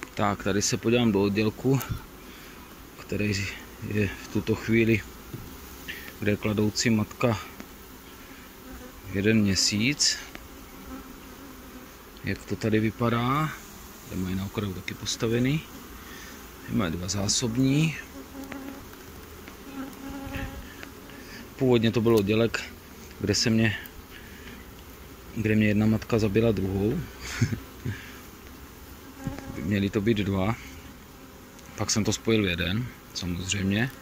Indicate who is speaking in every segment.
Speaker 1: Tak, tady se podívám do oddělku, který je v tuto chvíli, kde je kladoucí matka 1 měsíc. Jak to tady vypadá? Tady mají na okraju taky postavený. Tady mají 2 zásobní. Původně to byl oddělek, kde mě jedna matka zabila druhou. Měly to být 2. Pak jsem to spojil v 1, samozřejmě.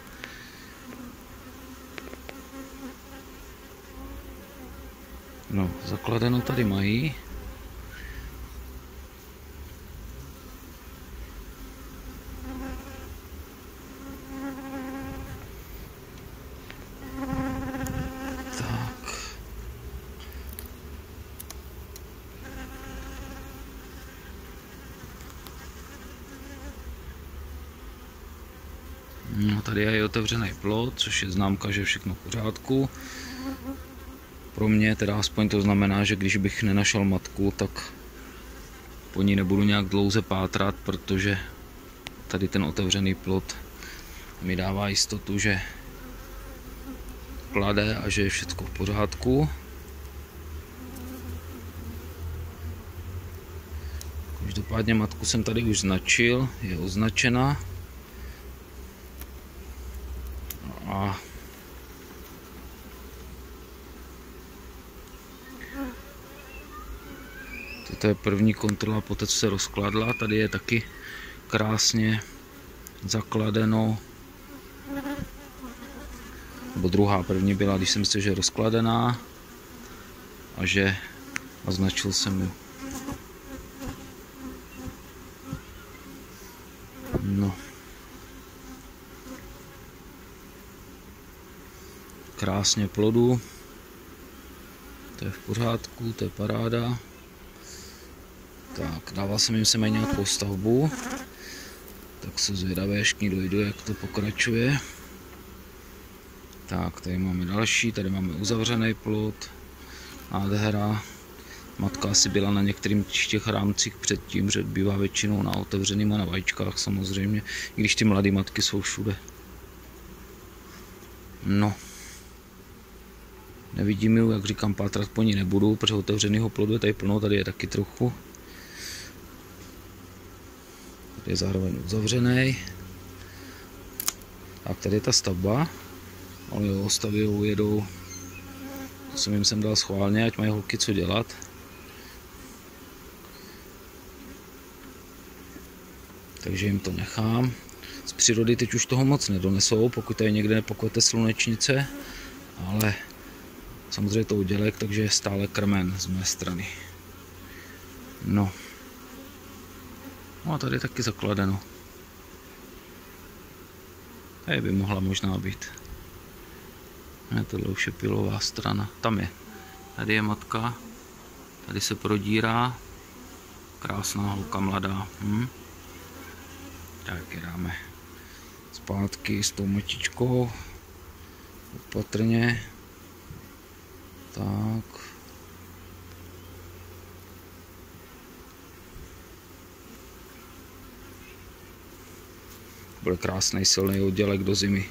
Speaker 1: No, zakladeno tady mají. No, tady je otevřený plot, což je známka, že je všechno v pořádku. Pro mě teda aspoň to znamená, že když bych nenašel matku, tak po ní nebudu nějak dlouze pátrat, protože tady ten otevřený plot mi dává jistotu, že klade a že je všechno v pořádku. Každopádně matku jsem tady už značil, je označena. A toto je první kontrola poté, co se rozkladla. Tady je taky krásně zakladeno, nebo druhá, první byla, když jsem si, že je rozkladená a že označil jsem ji. No. Krásně plodu, to je v pořádku, to je paráda. Tak, dával jsem jim sem nějakou stavbu, tak se zvědavé, až k ní dojdu, jak to pokračuje. Tak, tady máme další, tady máme uzavřený plot, nádhera. Matka asi byla na některých těch rámcích předtím, že bývá většinou na otevřeným a na vajíčkách samozřejmě, i když ty mladé matky jsou všude. No. Nevidím ji, jak říkám, pátrat po ní nebudu, protože otevřenýho plodu je tady plno, tady je taky trochu. Tady je zároveň uzavřený. Tak, tady je ta stavba. Oni ho stavějou, jedou. To jsem jim sem dal schválně, ať mají holky co dělat. Takže jim to nechám. Z přírody teď už toho moc nedonesou, pokud tady někde nepokvete slunečnice, ale samozřejmě to oddělek, takže je stále krmen z mé strany. No. No a tady je taky zakladeno. Tady by mohla možná být. Ne, tohle už je pilová strana. Tam je. Tady je matka. Tady se prodírá. Krásná holka mladá. Tak je dáme zpátky s tou matičkou. Opatrně. Tak. Bude krásný silný oddělek do zimy.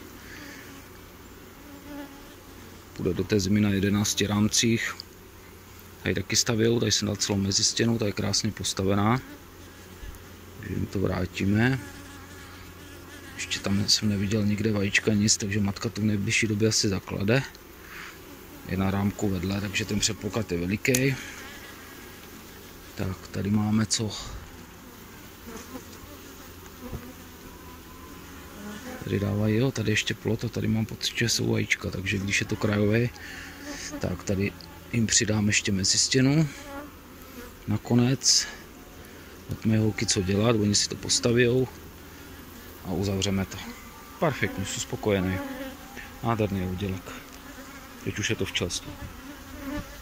Speaker 1: Půjde do té zimy na 11 rámcích. Tady taky stavějou, tady jsem dal celou mezistěnu, tady je krásně postavená. Takže jim to vrátíme. Ještě tam jsem neviděl nikde vajíčka, nic, takže matka to v nejbližší době asi zaklade. Je na rámku vedle, takže ten předpoklad je veliký. Tak, tady máme co? Tady dávají, jo, tady ještě plot a tady mám pocit, že jsou vajíčka, takže když je to krajové, tak tady jim přidám ještě mezistěnu. Nakonec, tak mají holky co dělat, oni si to postaví a uzavřeme to. Perfektně, jsem spokojený. Nádherný oddělek. Teď už je to včas.